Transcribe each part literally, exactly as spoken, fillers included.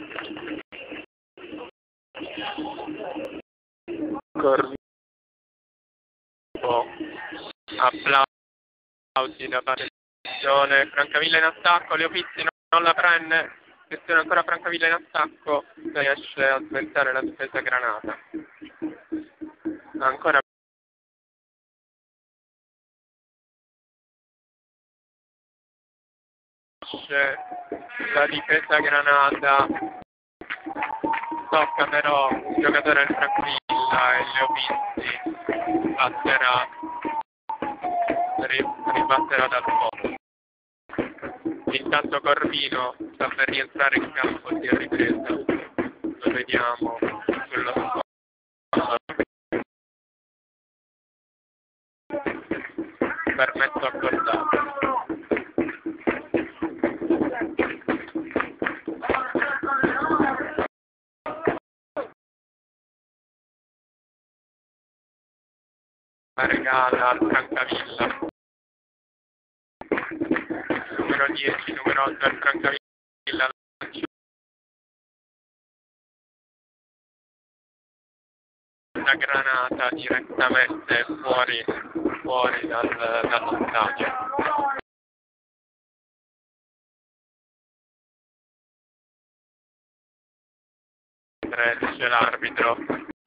Corvivo, applausi da parte di Francavilla in attacco, Leo Pizzi non, non la prende, questione ancora Francavilla in attacco, riesce a sventare la difesa Granata. Ancora la difesa Granata, tocca però il giocatore del Francavilla e Leo Pizzi batterà, ribatterà dal fondo. Intanto Corvino sta per rientrare in campo, si è ripresa, lo vediamo sullo sfondo. Permesso accordato. Regala al Francavilla, numero dieci, numero otto al Francavilla, la Granata direttamente fuori, fuori dal, dallo stadio. Dice l'arbitro.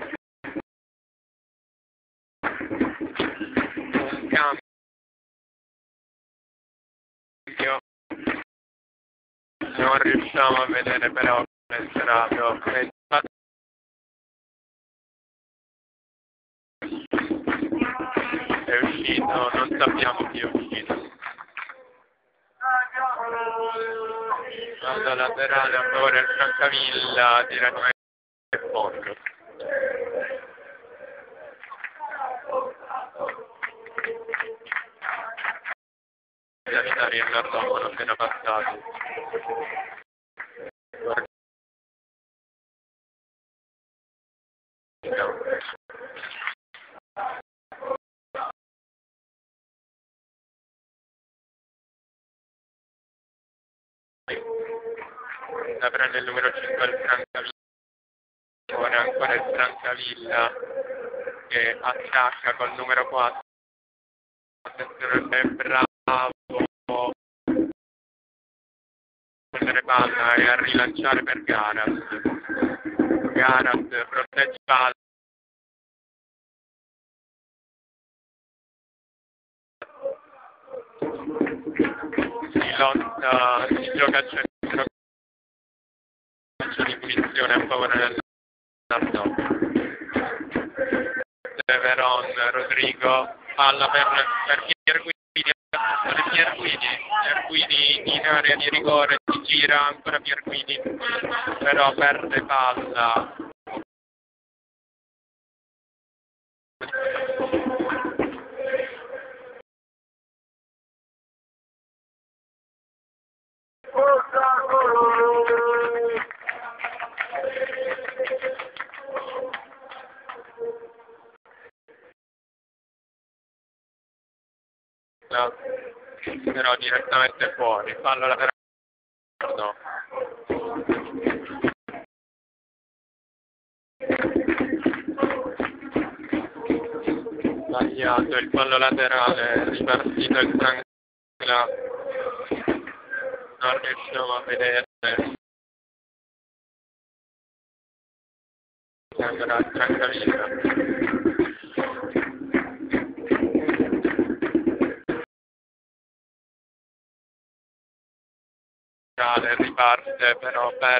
Un cambio. Non riusciamo a vedere però l'estrato. È uscito, non sappiamo chi è uscito. Fallo laterale a favore del Francavilla, direttamente al fondo. I sanitari in Nordom sono appena passati. La prende il numero cinque il Francavilla, ora ancora il Francavilla che attacca col numero quattro, attenzione, è bravo a prendere palla e a rilanciare per Garat. Garat protegge palla. Si lotta, si gioca a centro di punizione a favore del Nordom. Veron, Rodrigo, palla per, per Pierguidi, per Pierguidi, Pierguidi in area di rigore, si gira ancora Pierguidi, però perde palla. No, però direttamente fuori, fallo laterale, no. Sbagliato il fallo laterale, ripartito il Francavilla, non riusciamo a vedere. Sembra il Francavilla. Riparte però perde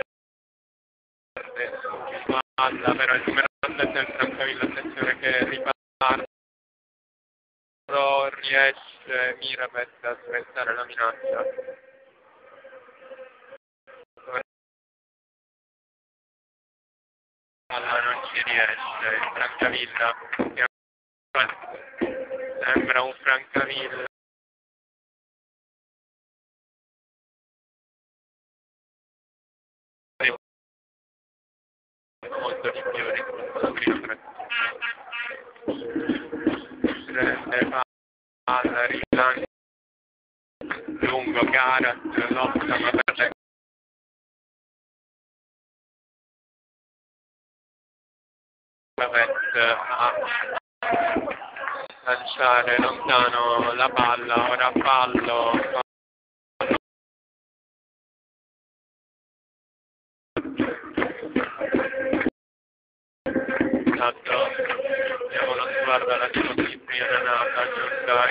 palla, però il numero sette del Francavilla, attenzione che riparte, però riesce Mirabet a sventare la minaccia. Palla non ci riesce, il Francavilla sembra un Francavilla molto di più di questo. Prende palla, rilancia lungo, Garat lotta ma per a lanciare lontano la palla, ora fallo. Esatto, diamo lo sguardo alla sinistra Renata, Giordai.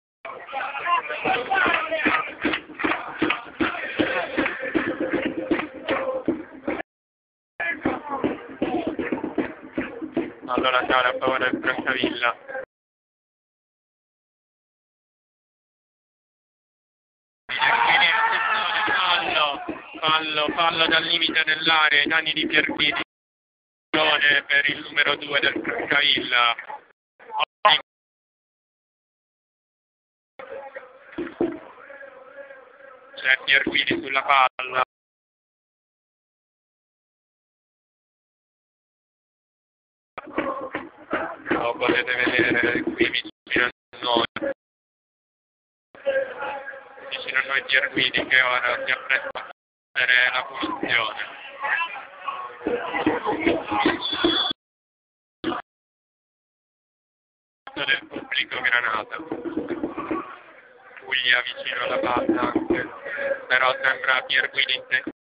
Allora cara a favore del Francavilla. Fallo, fallo, fallo dal limite dell'area, ai danni di Pierguidi per il numero due del Francavilla. C'è Pierguidi sulla palla. Lo potete vedere qui vicino a noi. Vicino a noi Pierguidi che ora si appresta a fare la punizione. Del pubblico Granata. Puglia vicino alla palla anche, però sembra Pierguidi in te.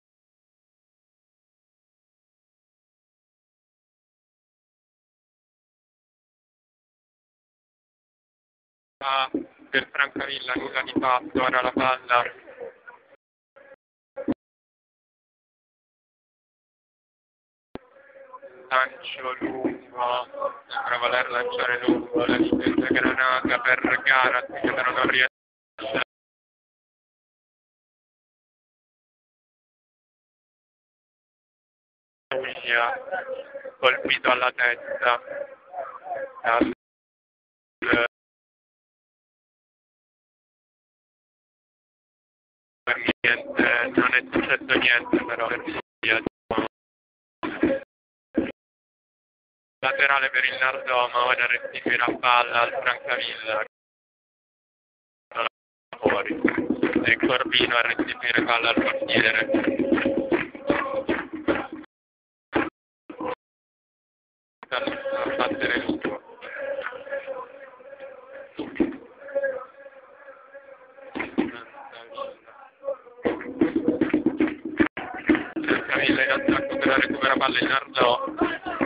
Ah, del Francavilla, nulla di fatto, ora la palla. Lancio lungo, sembra voler lanciare lungo la difesa Granata per Garat che però non riesce. Puglia, colpito alla testa. Al, per niente, non è successo niente però per Puglia. Laterale per il Nardoma, ora restituirà palla al Francavilla. Fuori. E Corbino a restituire palla al portiere. A battere lungo. Francavilla in attacco per la recupera palla in Nardò.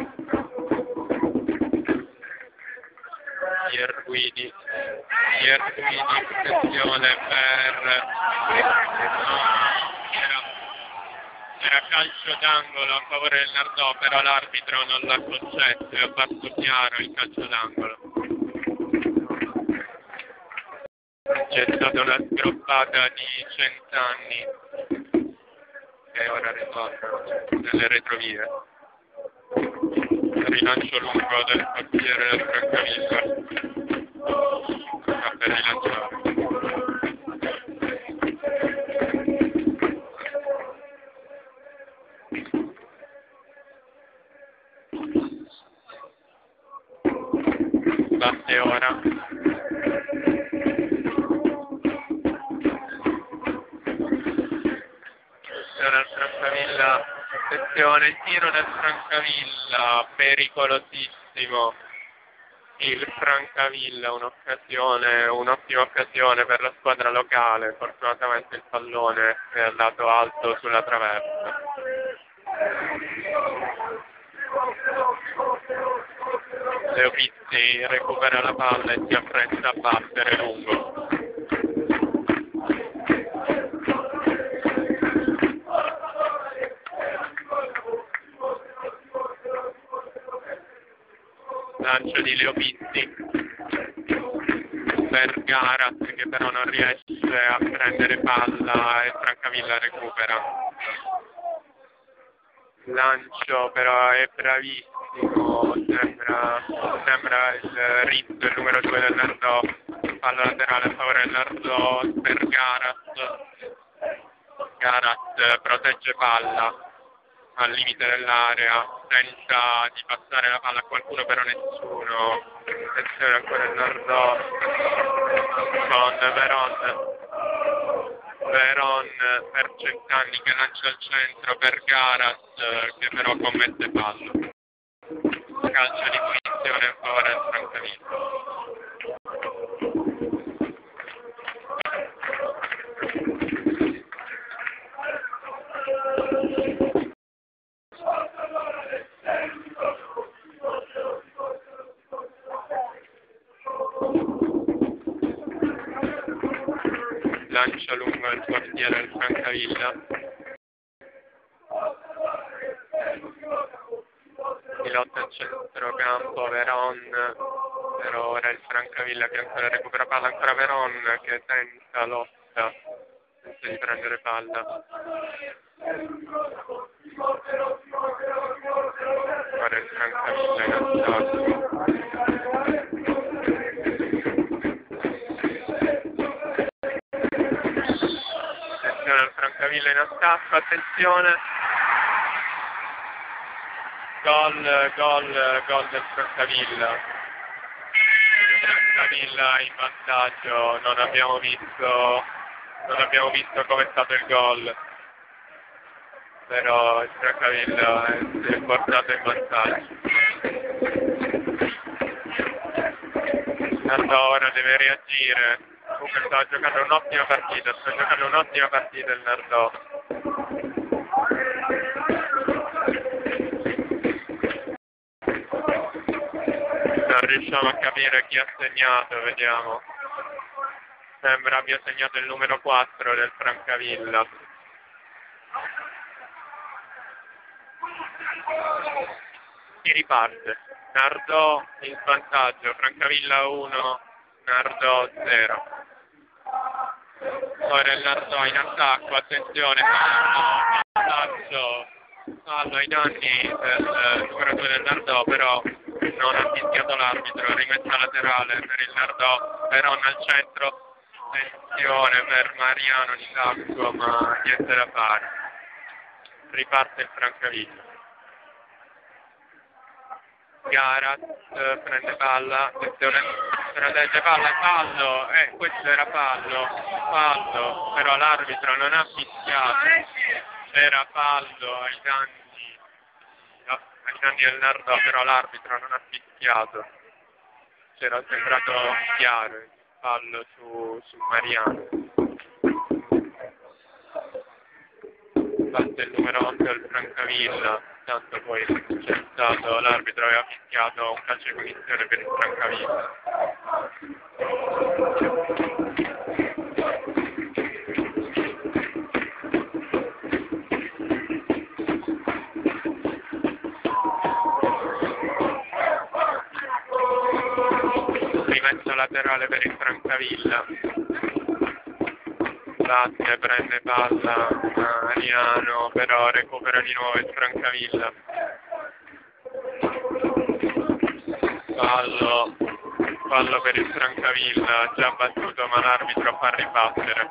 Pierguidi, Pierguidi, attenzione per no, era, era calcio d'angolo a favore del Nardò, però l'arbitro non l'ha concesso, è abbastanza chiaro il calcio d'angolo. C'è stata una sgroppata di cent'anni che ora ritornano nelle retrovie. Rilancio lungo del portiere del Francavilla. Sta per rilanciare. Batte ora. Ora il Francavilla. Attenzione, il tiro del Francavilla, pericolosissimo. Il Francavilla, un'occasione, un'ottima occasione per la squadra locale. Fortunatamente il pallone è andato alto sulla traversa. Leopitti recupera la palla e si appresta a battere lungo. Lancio di Leopitti per Garat che però non riesce a prendere palla e Francavilla recupera. Lancio però è bravissimo, sembra, sembra il Rizzo, il numero due del Nardò. Palla laterale a favore del Nardò per Garat. Garat protegge palla al limite dell'area, tenta di passare la palla a qualcuno però nessuno. Attenzione ancora il Nardò con Veron. Veron per Centanni che lancia al centro per Garat che però commette fallo. calcio di punizione a favore del Francavilla. Lancia lungo il portiere del Francavilla. Si lotta a centrocampo Veron, però ora il Francavilla che ancora recupera palla, ancora Veron che tenta lotta, tenta di prendere palla. Ora il Francavilla in attacco. Il Francavilla in attacco, attenzione, gol, gol, gol del Francavilla, Francavilla in vantaggio, non abbiamo visto, non abbiamo visto come è stato il gol, però il Francavilla si è portato in vantaggio. Nardò ora deve reagire. Comunque sta giocando un'ottima partita, sta giocando un'ottima partita il Nardò. Non riusciamo a capire chi ha segnato, vediamo. Sembra abbia segnato il numero quattro del Francavilla. Si riparte. Nardò in vantaggio, Francavilla uno, Nardò zero. Ora il Nardò in attacco, attenzione, fallo, fallo ai danni del numero due del Nardò, però non ha fischiato l'arbitro, rimessa laterale per il Nardò, Veron al centro, attenzione per Mariano di Sacco, ma niente da fare. Riparte il Francavilla. Garat eh, prende palla, attenzione, prende palla, fallo, eh, questo era fallo, fallo, però l'arbitro non ha fischiato, era fallo ai danni, no, ai danni del Nardò, però l'arbitro non ha fischiato, c'era sembrato chiaro il fallo su, su Mariano. Batte il numero otto del Francavilla, tanto poi c'è stato, l'arbitro aveva fischiato un calcio di punizione per il Francavilla. Rimessa laterale per il Francavilla. Batte, prende palla Mariano, però recupera di nuovo il Francavilla. Fallo, fallo per il Francavilla, già battuto ma l'arbitro fa ribattere.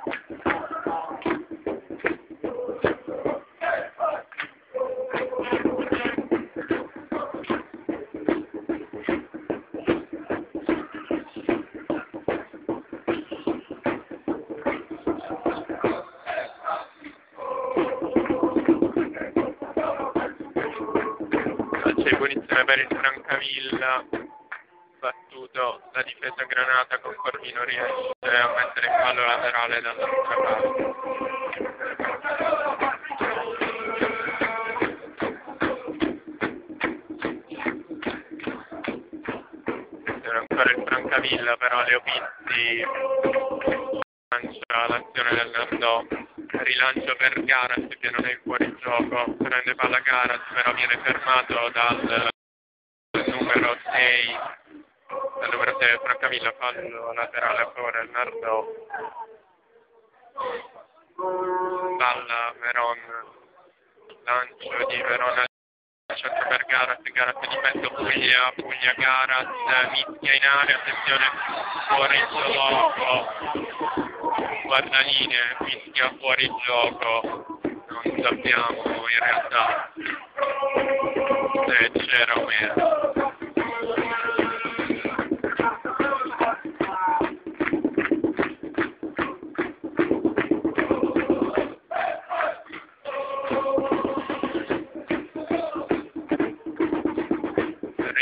Punizione per il Francavilla, battuto la difesa Granata, con Corvino riesce a mettere il fallo laterale dall'altra parte. Era ancora il Francavilla, però Leopitti lancia l'azione del Nardò. Rilancio per Garat che non è in fuorigioco, prende palla Garat, però viene fermato dal numero sei, dal numero sei del Francavilla, fallo laterale a favore del Nardò. Palla Veron, lancio di Veron al centro per Garat, Garat difende Puglia, Puglia Garat, mischia in area, attenzione, fuori gioco. Guardaline, fischia fuori gioco, non sappiamo in realtà se c'era o meno.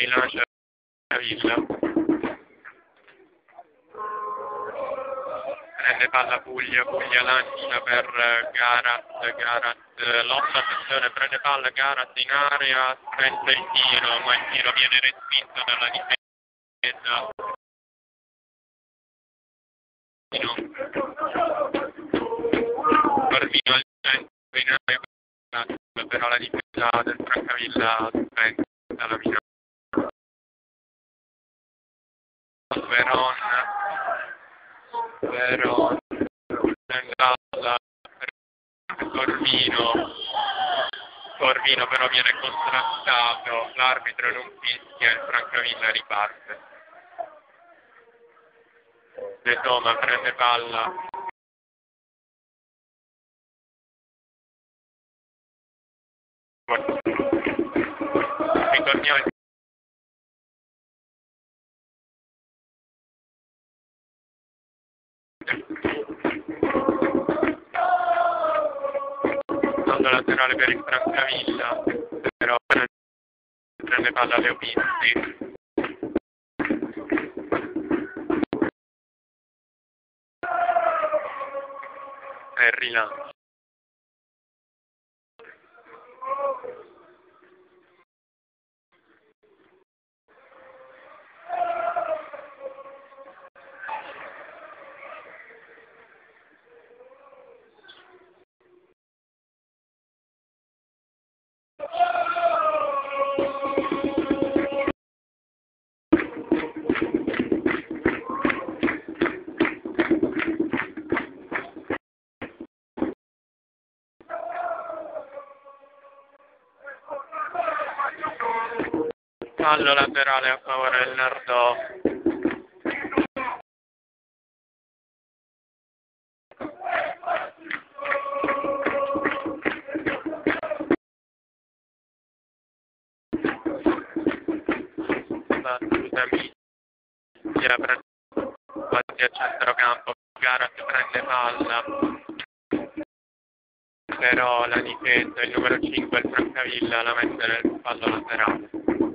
rilancia Villa. Prende palla Puglia, Puglia lancia per Garat, Garat lotta, attenzione, prende palla Garat in area, aspetta il tiro, ma il tiro viene respinto dalla difesa. Corvino al centro in area, però la difesa del Francavilla aspetta la minaccia. Veron, Veron, Bengala, Corvino, Corvino però viene contrastato, l'arbitro non fischia, il Francavilla riparte. De Toma prende palla. Ritorniamo. Fondo laterale per il Francavilla, però prende palla Leopinti. E rilancio. Fallo laterale a favore del Nardò. Battuta Miglia, quasi a centrocampo, Garat prende palla, però la difesa, il numero cinque, il Francavilla, la mette nel fallo laterale.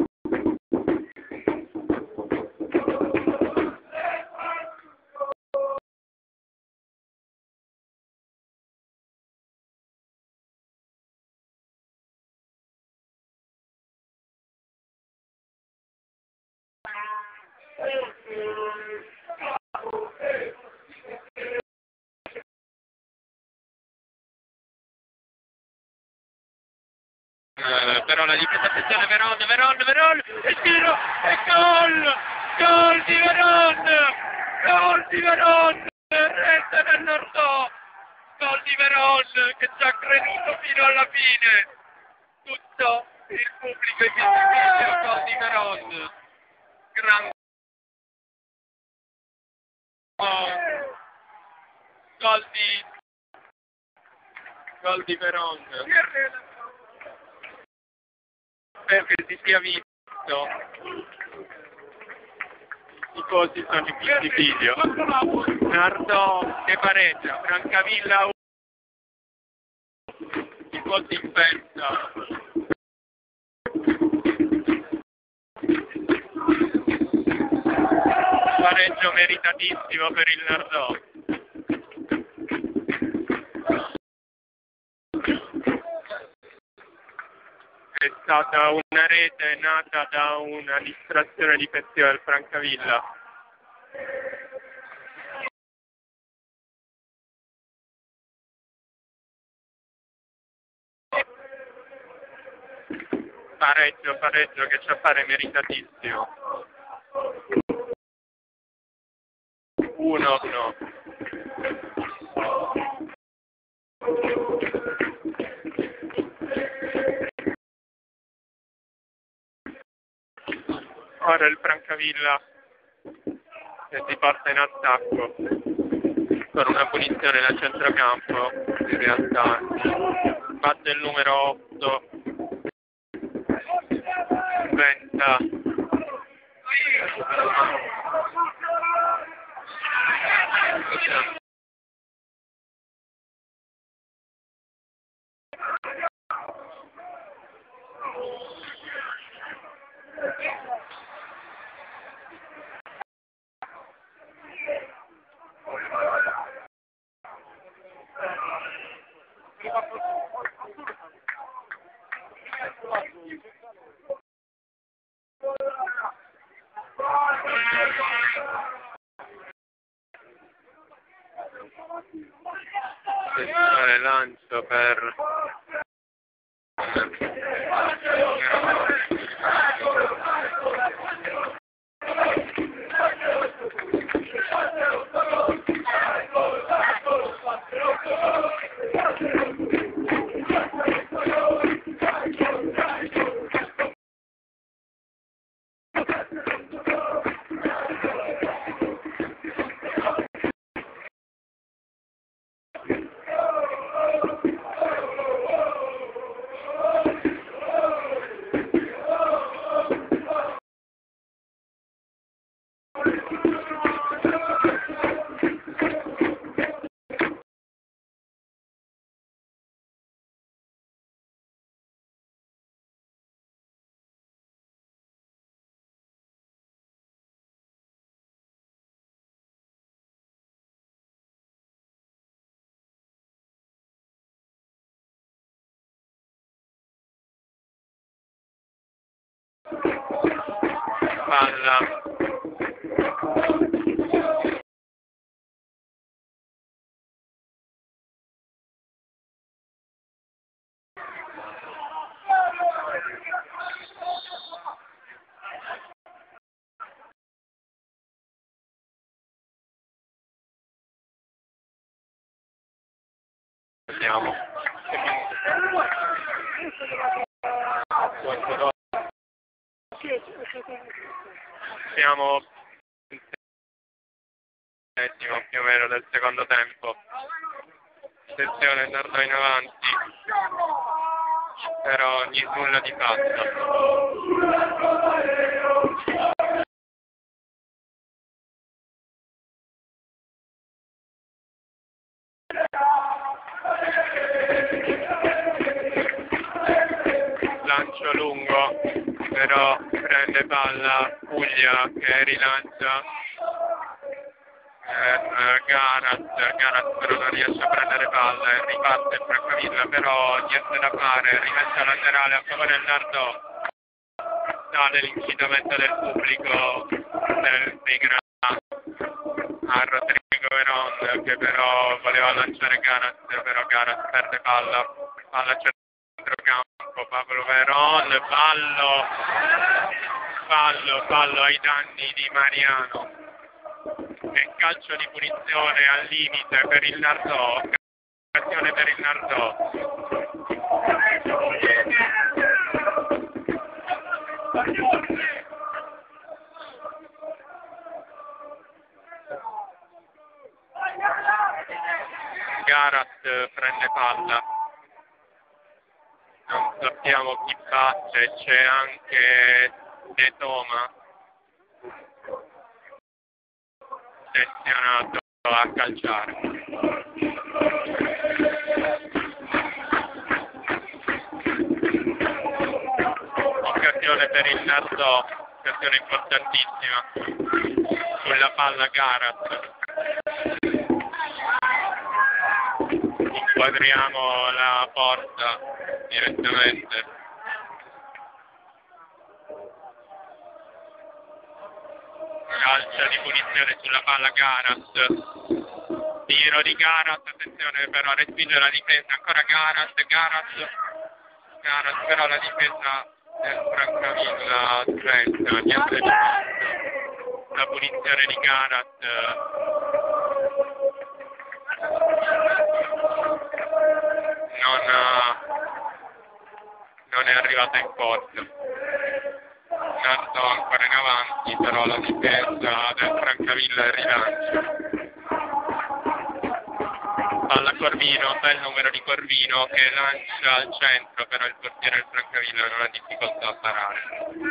Eh, però la difesa, attenzione, Veron, Veron, Veron, il tiro, e gol, gol di Veron, gol di Veron, rete del Nordò, gol di Veron che ci ha creduto fino alla fine, tutto il pubblico è fischio, gol di Veron, grande gol, gol di, gol di Veron. Spero che si sia visto, i cosi sono in questi video. Nardò che pareggia, Francavilla i cosi in festa. Pareggio meritatissimo per il Nardò. È stata una rete nata da una distrazione difensiva del Francavilla. Pareggio, pareggio che ci appare meritatissimo. uno uno. Ora il Francavilla che si porta in attacco con una punizione da centrocampo, in realtà batte il numero otto, diventa Attenzione, lancio per palla. Andiamo. Siamo in settimo più o meno del secondo tempo. Sezione Nardò in avanti, però nulla di fatto. Lancio lungo, però prende palla Puglia che rilancia eh, Garat, Garat però non riesce a prendere palla e riparte il Francavilla, però niente da fare, rimessa laterale a favore del Nardò. Sale l'incitamento del pubblico del, dei Grana a Rodrigo Veron che però voleva lanciare Garat, però Garat perde palla, palla centrocampo, Pablo Veron, fallo, fallo, fallo ai danni di Mariano, e calcio di punizione al limite per il Nardò, occasione per il Nardò. Garat prende palla, non sappiamo chi batte, c'è anche De Toma sezionato a calciare. Occasione per il Nardò, occasione importantissima, sulla palla Garat. Inquadriamo la porta direttamente. Calcio di punizione sulla palla Garat. Tiro di Garat, attenzione però respinge la difesa, ancora Garat, Garat, Garat però la difesa del Francavilla sventa, niente di tutto. La punizione di Garat. Non, non è arrivata in porta. Nardò ancora in avanti, però la difesa del Francavilla è rilancio. Palla Corvino, bel numero di Corvino che lancia al centro, però il portiere del Francavilla non ha difficoltà a parare.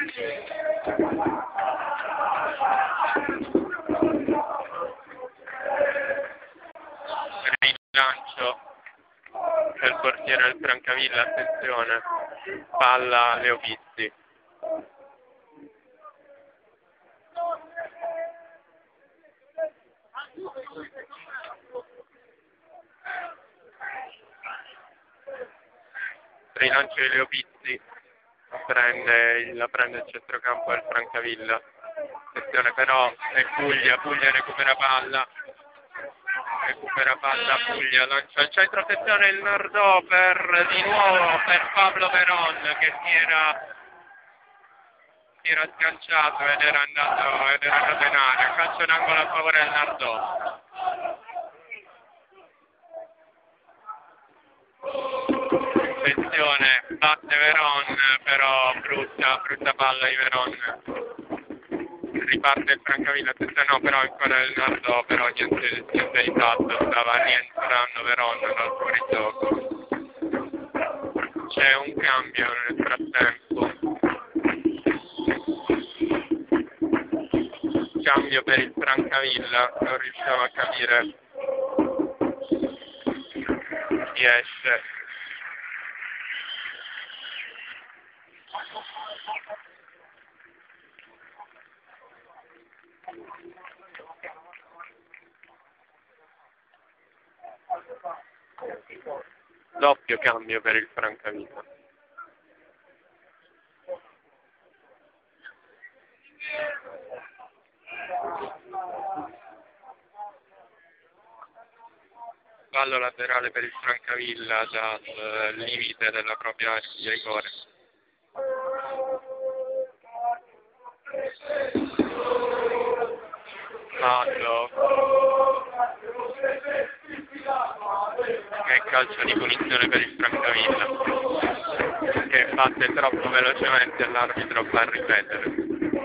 Rilancio del portiere del Francavilla, attenzione, palla Leovizi. Rilancio di Leovizi, prende, la prende il centrocampo del Francavilla. Attenzione però, è Puglia, Puglia recupera palla. recupera palla Puglia, lancia il centro, attenzione il Nardò per di nuovo per Pablo Veron che si era, si era sganciato ed era andato, ed era andato in area, calcio d'angolo a favore del Nardò. Attenzione, batte Veron, però brutta, brutta palla di Veron. Riparte il Francavilla, attenzione, no, però ancora il Nardò, però niente, niente di fatto, stava rientrando Veron dal fuorigioco. C'è un cambio nel frattempo. Cambio per il Francavilla, non riusciamo a capire chi esce. Doppio cambio per il Francavilla. Fallo laterale per il Francavilla dal limite della propria area di rigore. Fallo. E calcio di punizione per il Francavilla che batte troppo velocemente e l'arbitro fa ripetere.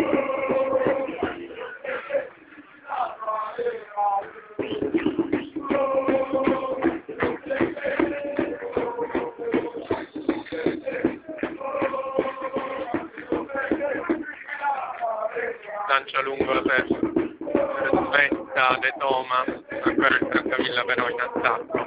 Lancia lungo per Svetta, De Toma, ancora il Francavilla però in attacco.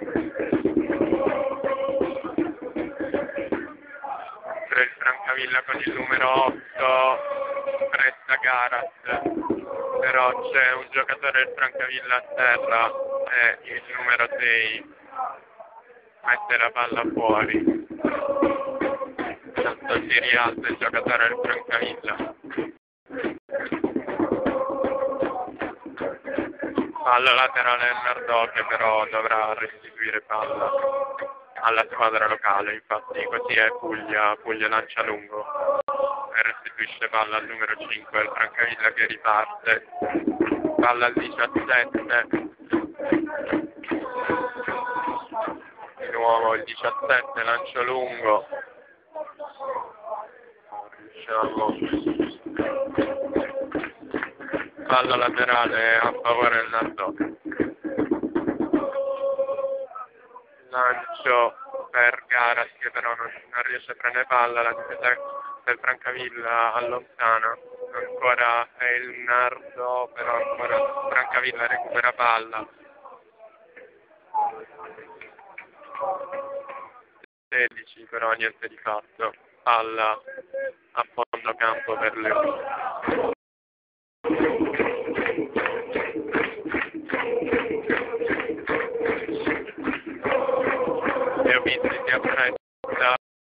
Per il Francavilla con il numero otto, presta Garat, però c'è un giocatore del Francavilla a terra e il numero sei mette la palla fuori. Tanto si rialza il giocatore del Francavilla. Palla laterale del Nardò che però dovrà restituire palla alla squadra locale, infatti così è Puglia, Puglia lancia lungo e restituisce palla al numero cinque, il Francavilla che riparte, palla al diciassette, di nuovo il diciassette, lancio lungo, non riusciamo. Palla laterale a favore del Nardò. Lancio per Garas che però non, non riesce a prendere palla, la difesa del Francavilla allontana. Ancora è il Nardò, però ancora Francavilla recupera palla. sedici però niente di fatto. Palla a fondo campo per Leone. Leovizzi si appresta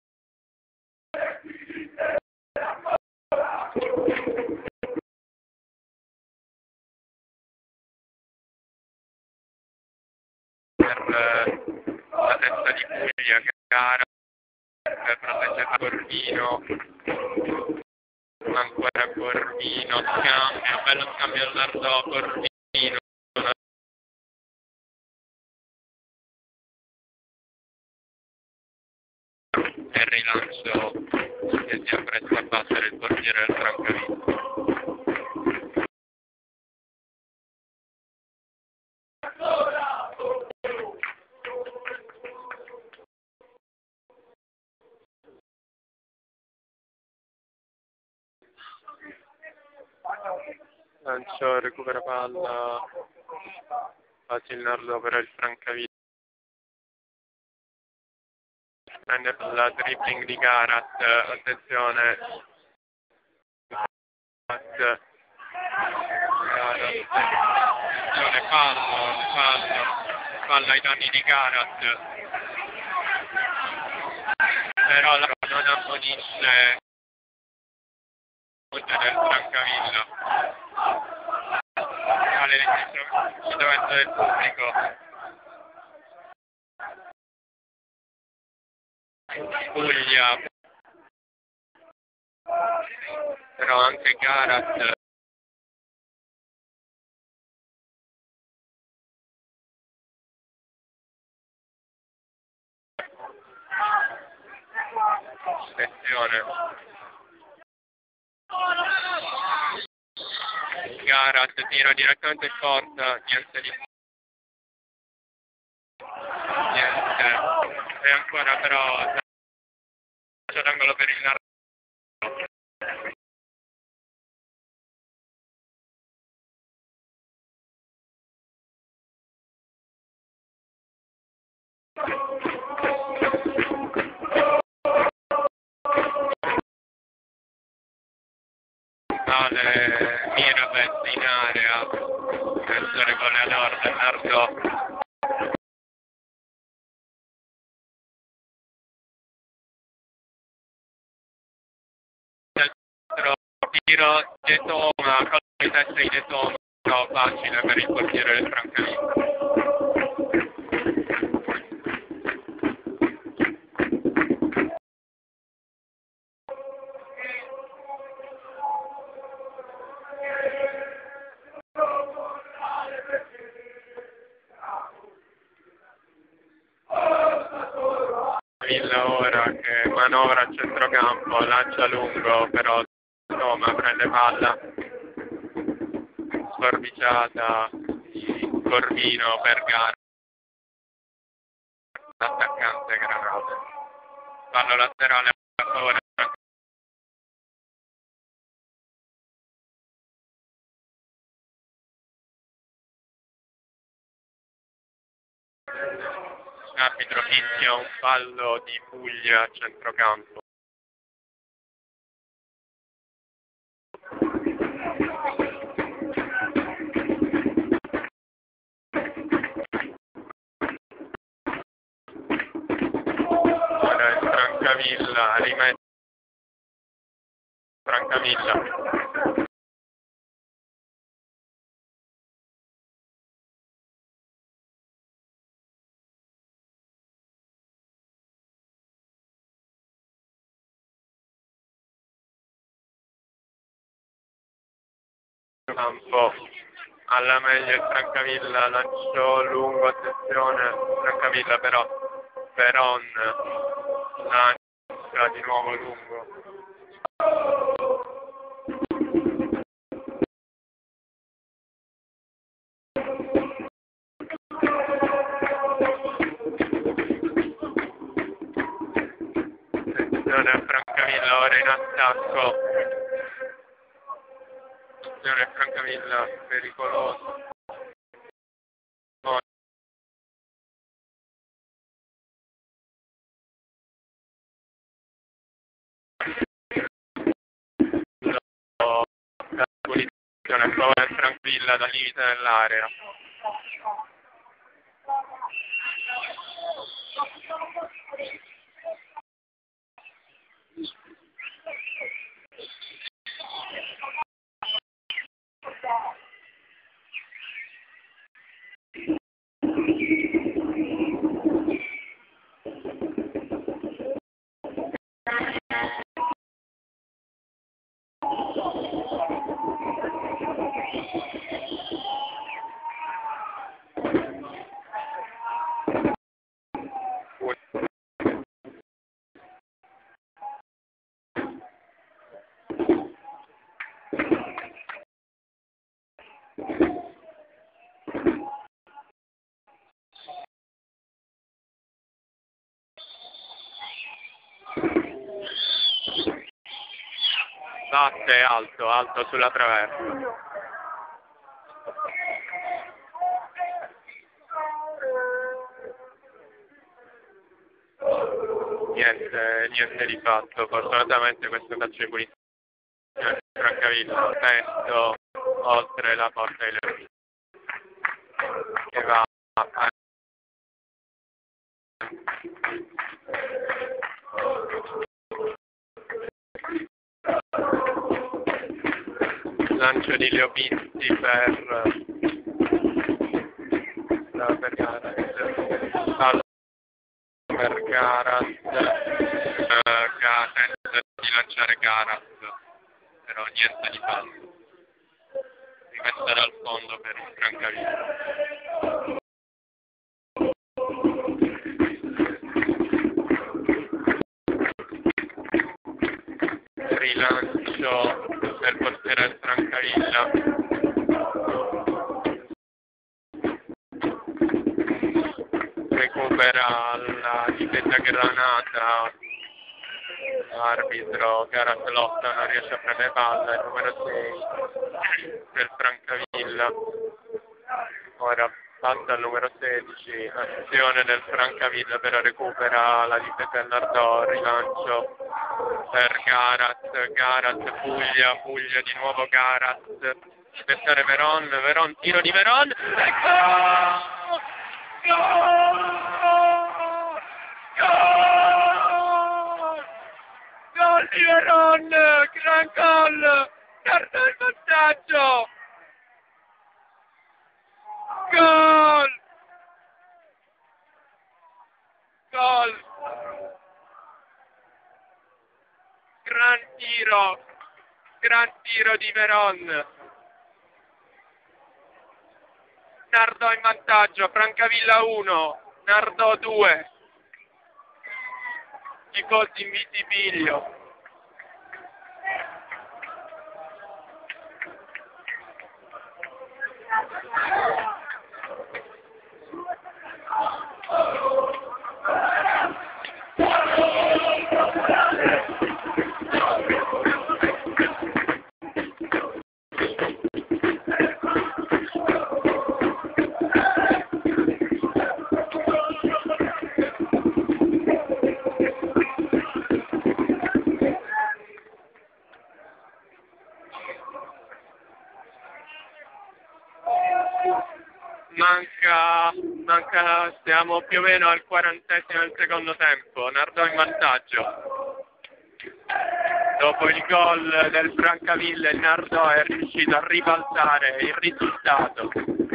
per la testa di Puglia che gara per proteggere Corvino, ancora Corvino, scambio, bello scambio al Nardò, Corvino e il rilancio che si appresta a battere il portiere del Francavilla. Lancio, recupera palla, facile il Nardò per il Francavilla. Prende la dribbling di Garat, attenzione. Garat, attenzione, fallo, fallo, fallo ai danni di Garat. Però la non ammonisce del Francavilla. laterale l'intervento del pubblico. Puglia, però anche Garat attenzione Garat tira direttamente in porta, niente di niente e ancora però c'è l'angolo per il narro. Vale Mirabet in area, difensore goleador del Nardò. Tiro De Toma, colpo di testa di De Toma, però facile per il portiere del Francavilla. Villa ora che manovra a centrocampo, lancia lungo, però Toma prende palla, sforbiciata di Corvino per gara, l'attaccante Granate, fallo laterale a favore. Arbitro fischia un fallo di Puglia a centrocampo. Ora è Francavilla, rimette Francavilla. Campo alla meglio il Francavilla, lanciò lungo, attenzione Francavilla però Peron lancia di nuovo lungo. Attenzione a Francavilla ora in attacco. Francavilla pericoloso. Posizione prova tranquilla dal limite dell'area. Batte alto, alto sulla traversa. Niente, niente di fatto, fortunatamente questo calcio di punizione Francavilla, testo oltre la porta di Leone, che va a lancio di Leopitti per destra per Garat, fallo per Garat, uh, Ga tenta di lanciare Garat, però niente di fallo. Rimessa dal fondo per il Francavilla. Rilancio del portiere del Francavilla. Recupera la difesa granata. Arbitro Garat lotta, non riesce a prendere palla, il numero sei del Francavilla. Ora passa al numero sedici, azione del Francavilla, però recupera la difesa del Nardò, rilancio per Garat, Garat Puglia, Puglia di nuovo Garat, aspettare Veron, Veron, tiro di Veron, e gol! Gol! Gol! Gol di Veron, gran gol, Nardò il vantaggio! Gol! Gol! Gran tiro! Gran tiro di Veron! Nardò in vantaggio, Francavilla uno, Nardò due. Tifosi in visibilio. Manca, manca, siamo più o meno al quarantesimo del secondo tempo, Nardò in vantaggio. Dopo il gol del Francavilla il Nardò è riuscito a ribaltare il risultato.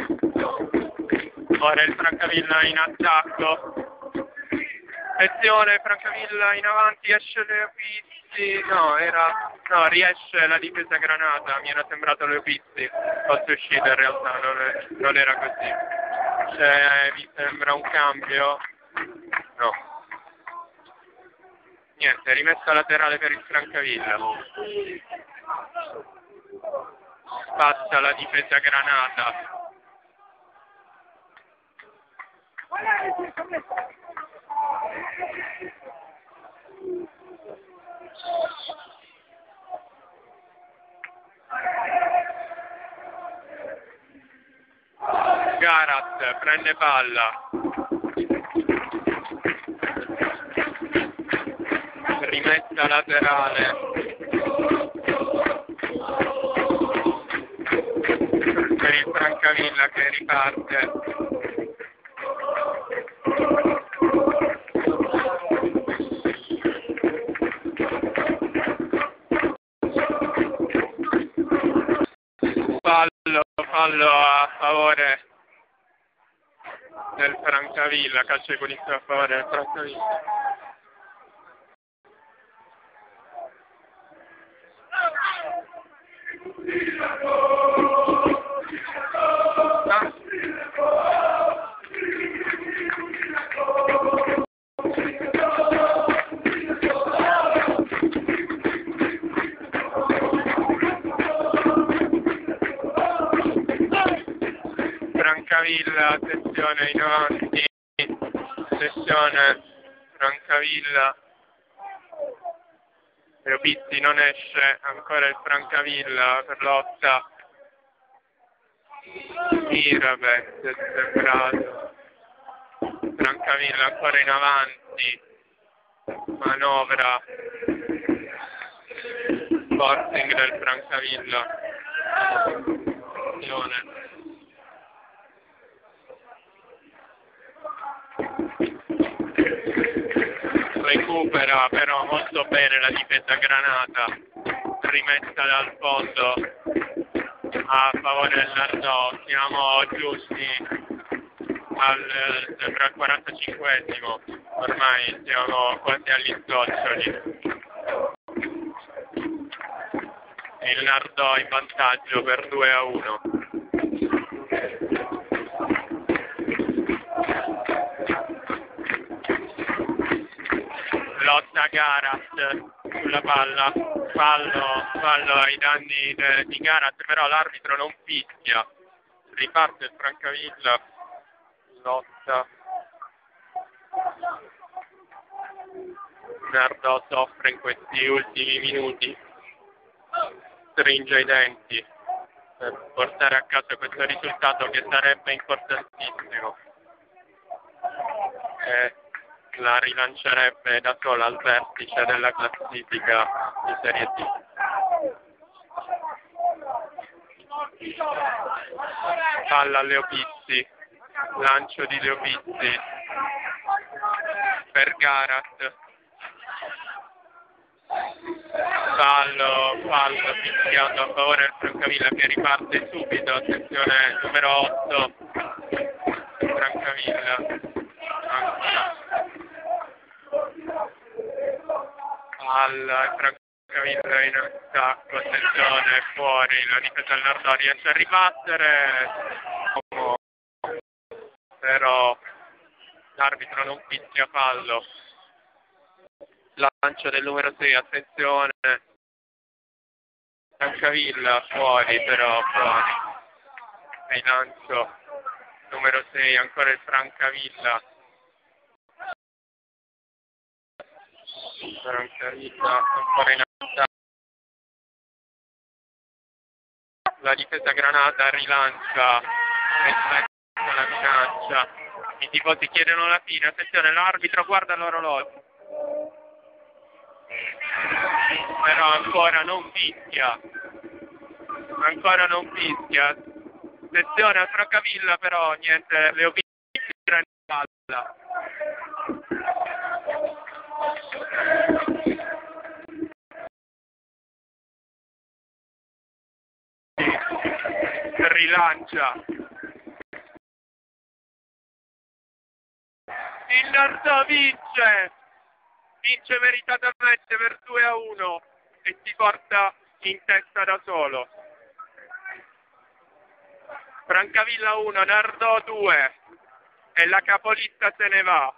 Ora il Francavilla in attacco. Attenzione, Francavilla in avanti, esce Leopisti, no, era, no, riesce la difesa granata, mi era sembrato Leopisti, fosse uscito in realtà, non, è, non era così. Cioè, mi sembra un cambio, no. Niente, rimessa laterale per il Francavilla. Passa la difesa granata. Garat prende palla, rimessa laterale per il Francavilla che riparte. Fallo, fallo a favore del Francavilla, calcio equilibrio a favore del Francavilla. Ah. Francavilla, attenzione in avanti, attenzione, Francavilla, Leopisti non esce, ancora il Francavilla per lotta, Mirabet è sembrato, Francavilla ancora in avanti, manovra, Sporting del Francavilla, attenzione. Recupera però molto bene la difesa granata, rimessa dal fondo a favore del Nardò, siamo giusti al, sembra al quarantacinquesimo, ormai siamo quasi agli sgoccioli. Il Nardò in vantaggio per due a uno. Lotta Garat sulla palla, fallo, fallo ai danni de, di Garat, però l'arbitro non fischia. Riparte il Francavilla, lotta. Nardò soffre in questi ultimi minuti, stringe i denti per portare a casa questo risultato che sarebbe importantissimo e la rilancerebbe da sola al vertice della classifica di Serie D. Palla a Leopizzi, lancio di Leopizzi per Garat, fallo, fallo fischiato a favore del Francavilla che riparte subito, attenzione numero otto, Francavilla, palla, Francavilla in attacco, attenzione, fuori, la difesa del Nardò riesce a ribattere, però l'arbitro non fischia fallo. Lancio del numero sei, attenzione, Francavilla fuori, però fuori. E il lancio numero sei, ancora il Francavilla. Francavilla ancora in attacco. La difesa Granata rilancia e spezza la minaccia. I tifosi chiedono la fine, attenzione, l'arbitro guarda l'orologio. Però ancora non fischia, ancora non fischia, attenzione al Francavilla, però niente, Leopizzi in palla. Rilancia il Nardò, vince vince meritatamente per due a uno e si porta in testa da solo. Francavilla uno, Nardò due e la capolista se ne va.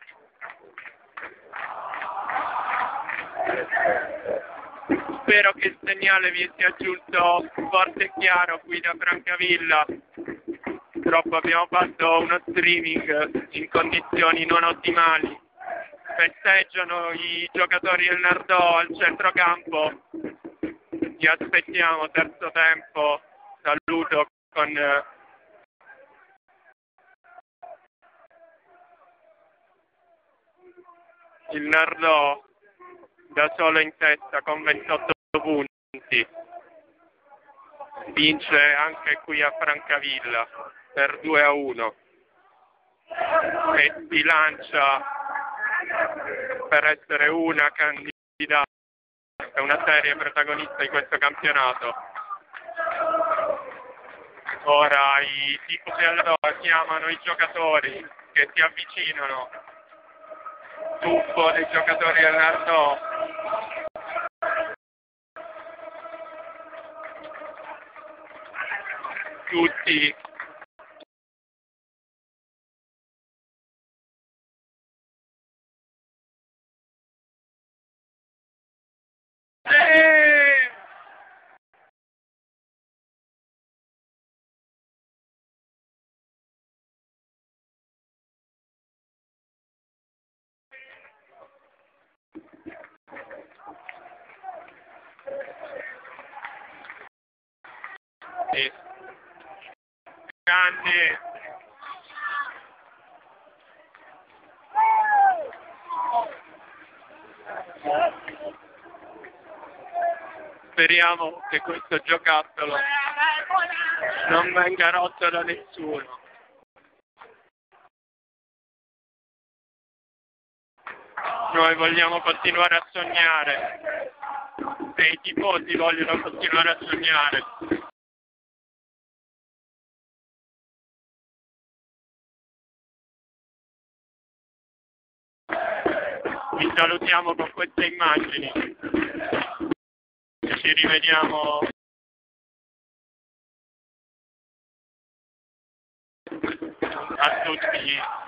Spero che il segnale vi sia giunto forte e chiaro qui da Francavilla. Purtroppo abbiamo fatto uno streaming in condizioni non ottimali. Festeggiano i giocatori del Nardò al centrocampo. Ti aspettiamo, terzo tempo. Saluto con eh, il Nardò da solo in testa con ventotto punti. Vince anche qui a Francavilla per due a uno e si lancia per essere una candidata, una serie protagonista di questo campionato. Ora i tifosi allora chiamano i giocatori che si avvicinano. Tuffo dei giocatori del Nardò. Tutti eh! Sì. Grandi. Speriamo che questo giocattolo non venga rotto da nessuno. Noi vogliamo continuare a sognare e i tifosi vogliono continuare a sognare. salutiamo con queste immagini. Ci rivediamo a tutti